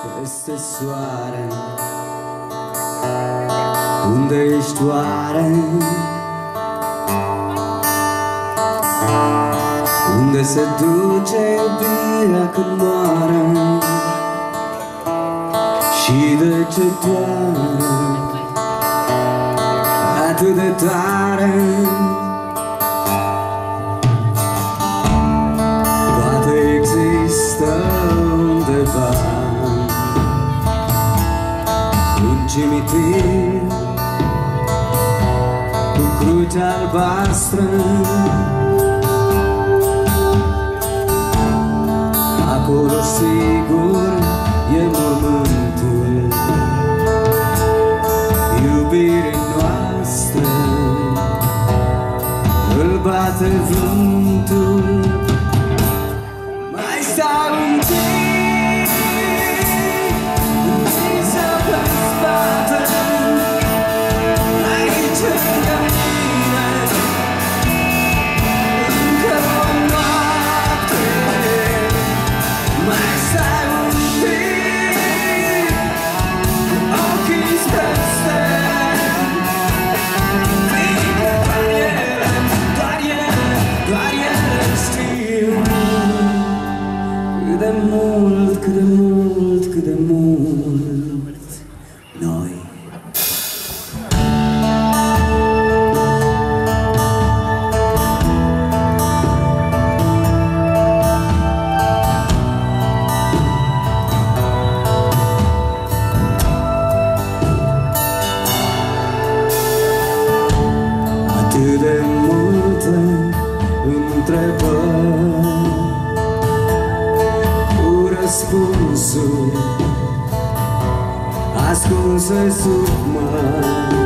Peste soare, unde ești oare? Unde se duce iubirea când moare? Și de ce doare atât de tare? Poate există undeva un cimitir cu cruce albastră, acolo sigur e mormântul iubirii noastre. Îl bate vântul. Mai stai un pic, întinsă pe spate, aici lângă mine, încă o noapte. Mai stai un pic, ochii spre ster, fiindcă doar ele știu cât de mult, cât de mult, cât de mult noi. Atât de multe întrebări cu răspunsuri ascunse sub mări.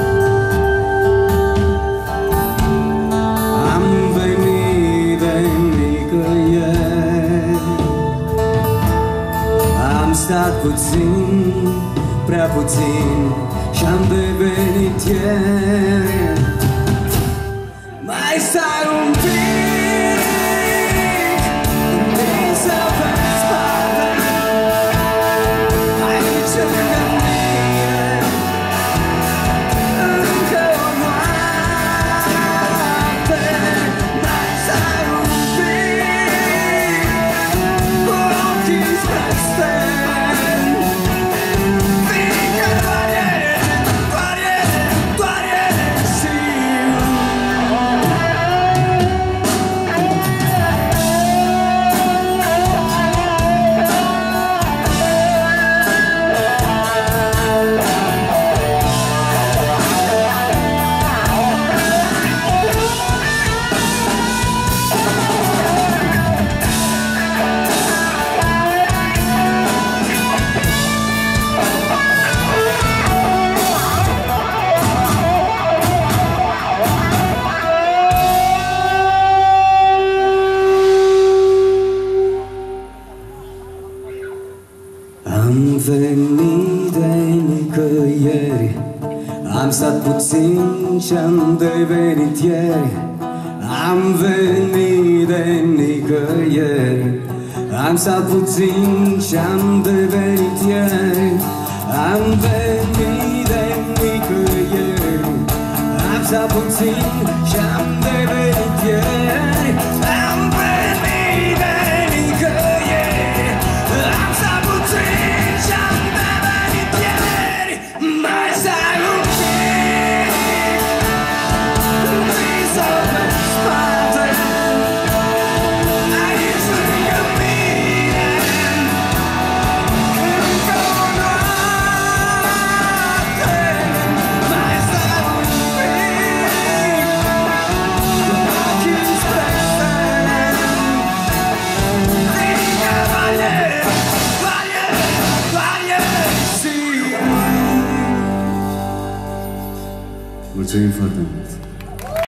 Am venit de nicăieri, am stat puțin, prea puțin, și-am devenit ieri. Mai stai un pic, întinsă pe spate, aici lângă mine, încă o noapte. Mai stai un pic, cu ochii spre ster, fiindcă doar ele știu Am venit de nicăieri, am stat puțin și-am devenit ieri. Am venit de nicăieri, am stat puțin și-am devenit ieri. Am venit de nicăieri, am stat puțin și-am devenit ieri. Am venit de nicăieri, am stat puțin și-am devenit ieri. Mai stai un pic, întinsă pe spate, aici lângă mine, încă o noapte. Mai stai un pic, cu ochii spre ster, fiindcă doar ele știu. Mulțumim foarte mult!